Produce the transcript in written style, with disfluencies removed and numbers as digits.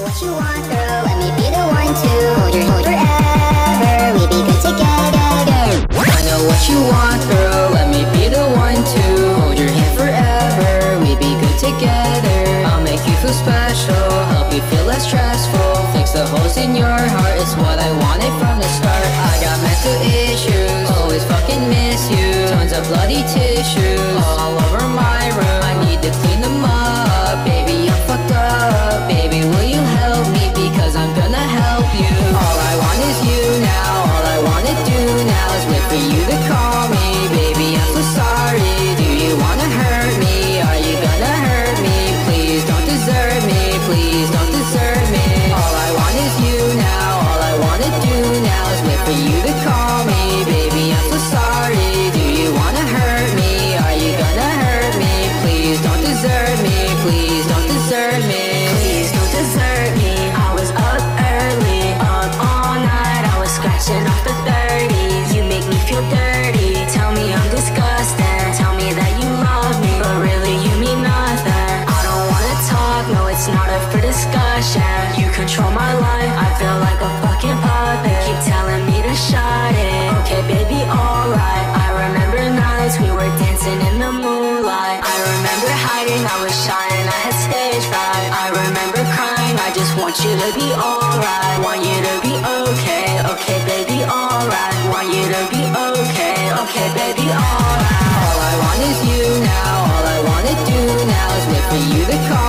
what you want, girl. Let me be the one to hold your hand forever. We be good together. I know what you want, girl. Let me be the one to hold your hand forever. We be good together. I'll make you feel special, help you feel less stressful. Fix the holes in your heart, it's what I wanted from the start. I got mental issues, always fucking miss you. Tons of bloody tissues all over my room. I need to clean them up, baby, I'm fucked up. Baby, will you help me, because I'm gonna help you. All I want is you now, all I wanna do now is wait for you to call me. Baby, I'm so sorry, do you wanna hurt me? Are you gonna hurt me? Please don't desert me, please don't desert me. All I want is you now, all I wanna do now is wait for you to call me. Baby, I'm so sorry, do you wanna hurt me? Are you gonna hurt me? Please don't desert me, please don't desert me. Please don't desert me. I was up early, up all night, I was scratching off the 30s. You make me feel dirty, tell me I'm disgusting, tell me that you love me, but really you mean nothing. I don't wanna talk, no, it's not up for discussion. You control my life, I feel like a fucking puppet. Keep telling me to shut it. Okay, baby, alright. I remember nights we were dancing in the moonlight. I remember hiding, I was shy and I had stage fright. I remember crying, I just want you to be alright. Want you to be okay, okay, baby, alright. Want you to be okay, okay, baby, alright. All I want is you now, all I wanna do now is wait for you to call